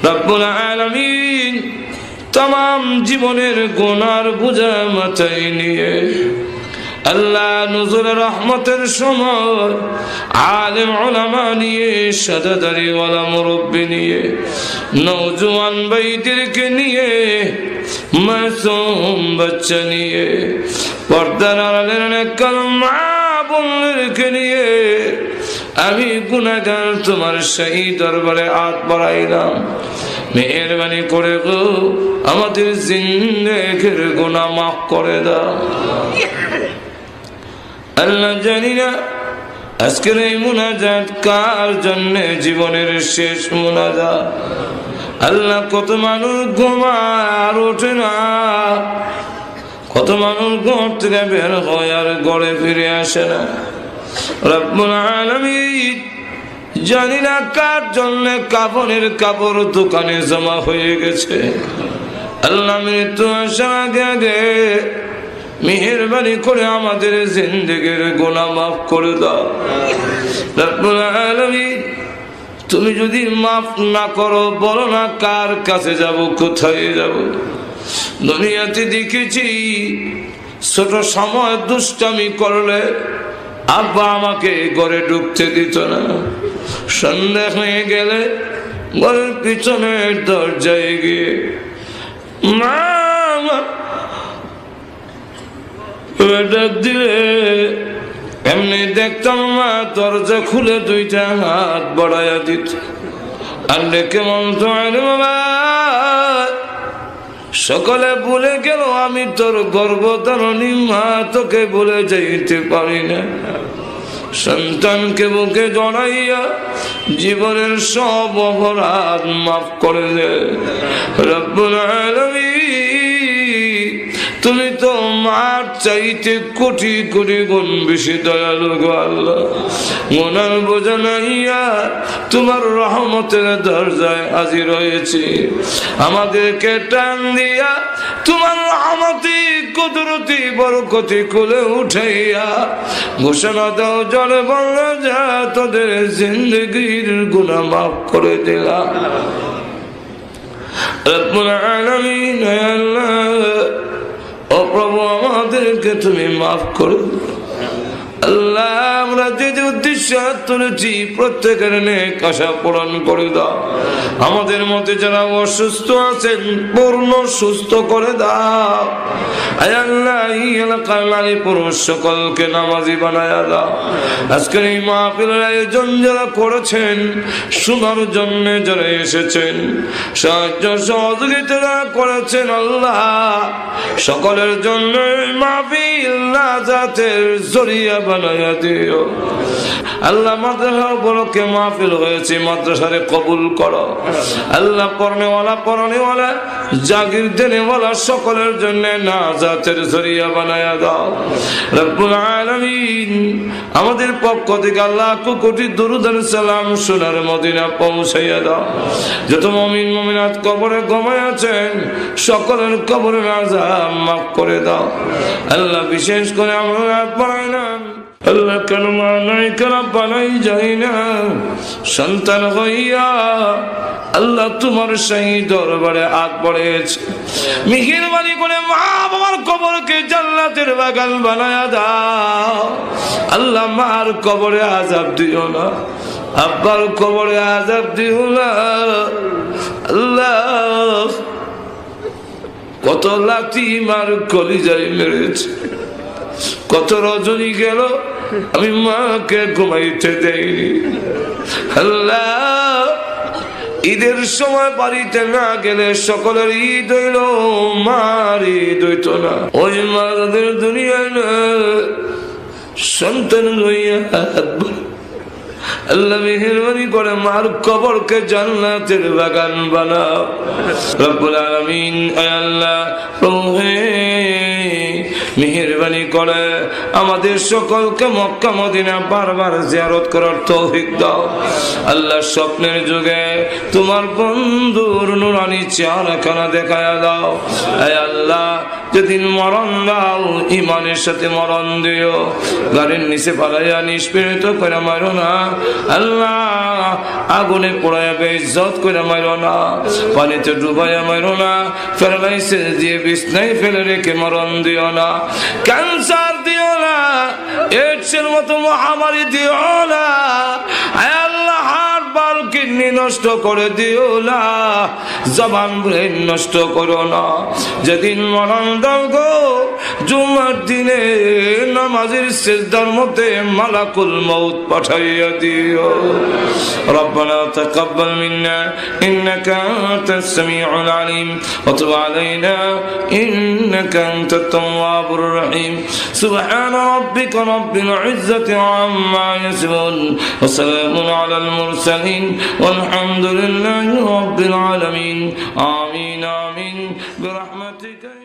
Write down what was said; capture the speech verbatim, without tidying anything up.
রব্বুল আলামিন तमाम জীবনের গুনার বোঝা মাথায় নিয়ে আল্লাহ নজর রহমতের সময় আলেম উলামা নিয়ে সাদাদারি ওয়ালা মুরব্বি নিয়ে নওজোয়ান ভাইদেরকে নিয়ে মাসুম বাচ্চা নিয়ে পর্দার আড়ালের নেককার মা বোনদেরকে নিয়ে আমি গুনাহগার তোমার সেই দরবারে হাত বাড়াইলাম মেহেরবানি করে গো আমাদের জিন্দেগির গুনাহ মাফ করে দাও আল্লাহ জানি না আজকের এই মুনাজাত কার জন্য জীবনের শেষ মুনাজাত আল্লাহ কত মানুষ ঘুমায় আর ওঠে না কত মানুষ ঘর থেকে বের হয় আর ঘরে ফিরে আসে না রব্বুল আলামিন জানি না কার জন্য কাফনের কাপড় দোকানে জমা হয়ে গেছে আল্লাহ মৃত্যু আসার আগে আগে মেহেরবানি করে আমাদের জিন্দেগির গুনাহ মাফ করে দাও রব্বুল আলামিন তুমি যদি মাফ না করো বলো না কার কাছে যাব কোথায় যাব দুনিয়াতে দেখেছি ছোট সময় দুষ্টামি করলে আব্বা আমাকে ঘরে ঢুকতে দিত না সন্ধ্যা হয়ে গেলে ঘরের পিছনের দরজায় গিয়ে মা ডাক দিলে এমনি দেখতাম মা দরজা খুলে দুইটা হাত বাড়াইয়া দিত আর ডেকে বলতো আরে বাবা সকালে বলে গেল আমি তোর গর্ভধারণী মা তোকে বলে যাইতে পারি না সন্তানকে বুকে জড়াইয়া জীবনের সব অপরাধ মাফ করে দে রব্বুল আলামিন তুমি তো মার চাইতে কোটি কোটি গুণ বেশি দয়ালু গো আল্লাহ গুনার বোঝা নাইয়া তোমার রহমতের দরজায় হাজির হয়েছি আমাদেরকে টান দিয়া তোমার রহমতি কুদরতি বরকতি কোলে উঠাইয়া ঘোষণা দাও জলে বললে যা তোদের জিন্দগির গুনাহ মাফ করে দিলাম রব্বুল আলামিন আল্লাহ ও প্রভু আমাদেরকে তুমি মাফ করো আল্লাহ আমরা যে যে উদ্দেশ্য তুলেছি প্রত্যেকের নেক আশা পূরণ করে দাও আমাদের মধ্যে যারা অসুস্থ আছেন পূর্ণ সুস্থ করে দাও আয় আল্লাহ এই এলাকার নারী পুরুষ সকলকে নামাজি বানায়া দাও আজকের এই মাহফিলের আয়োজন যারা করেছেন শোনার জন্য যারা এসেছেন সাহায্য সহযোগিতা যারা করেছেন আল্লাহ সকলের জন্য মাহফিল নাজাতের জরিয়া বানায়া দিও আল্লাহ মাদ্রাসা উপলক্ষে মাহফিল হয়েছে মাদ্রাসারে কবুল করো আল্লাহ পড়নেওয়ালা পড়ানেওয়ালা জাগির দেনেওয়ালা সকলের জন্য নাজাতের জরিয়া বানায়া দাও রব্বুল আলামিন আমাদের পক্ষ থেকে আল্লাহ কোটি দরুদ আর সালাম সোনার মদিনা পৌঁছাইয়া দাও যত মুমিন মুমিনাত কবরে ঘুমায় আছেন সকলের কবরের আযাব মাফ করে দাও আল্লাহ বিশেষ করে আমরা পড়াইলাম আল্লাহ কেন মানাই কেন বানাই যাই না সন্তান হইয়া আল্লাহ তোমার সেই দরবারে হাত পড়েছে মেহেরবানি করে মা বাবার কবরকে জান্নাতের বাগান বানায়া দাও আল্লাহ মার কবরে আযাব দিও না আব্বার কবরে আযাব দিও না আল্লাহ কত লাথি মার কলিজায় মেরেছে কত রজনী গেল আমি মাকে ঘুমাইতে দেইনি আল্লাহ ঈদের সময় বাড়িতে না গেলে সকলের ঈদ হইল মার ঈদ হইত না ওই মাদের দুনিয়ায় না সন্তান হইয়া আল্লাহ মেহেরবানি করে মার কবরকে জান্নাতের বাগান বানাও রব্বুল আলামিন আয় আল্লাহ প্রভু মেহেরবানি করে আমাদের সকলকে মক্কা মদিনা বারবার জিয়ারত করার তৌফিক দাও আল্লাহ স্বপ্নের যুগে তোমার বন্ধুর নুরানি চেহারাখানা দেখায়া দাও আয় আল্লাহ যেদিন মরণ দাও ইমানের সাথে মরণ দিও, গাড়ির নিচে পালাইয়া নিষ্পীড়িত করে মারো না আল্লাহ, আগুনে পোড়াইয়া বেইজ্জত করে মারো না, পানিতে ডুবাইয়া মারো না, প্যারালাইসিস দিয়ে বিছনায় ফেলে রেখে মরণ দিও না, ক্যান্সার দিও না, এইডসের মতো মহামারী দিও না আল্লাহ, হার্ট বার কিডনি নষ্ট করে দিও না, জবান ব্রেন নষ্ট করো না। যেদিন মরণ দাও গো জুমার দিনে নামাজের সিজদার মধ্যে মালাকুল মউত পাঠাইয়া দিও। রব্বানা তাকাব্বাল মিন্না ইন্নাকা আনতাস সামিউল আলিম ওয়া তুব আলাইনা ইন্নাকা আনতাত তাওয়াবুর রহিম। সুবহানা রাব্বিকা রাব্বিল ইজ্জাতি আম্মা ইয়াসিফুন ওয়া সালামুন আলাল মুরসালিন والحمد لله رب العالمين آمين آمين برحمتك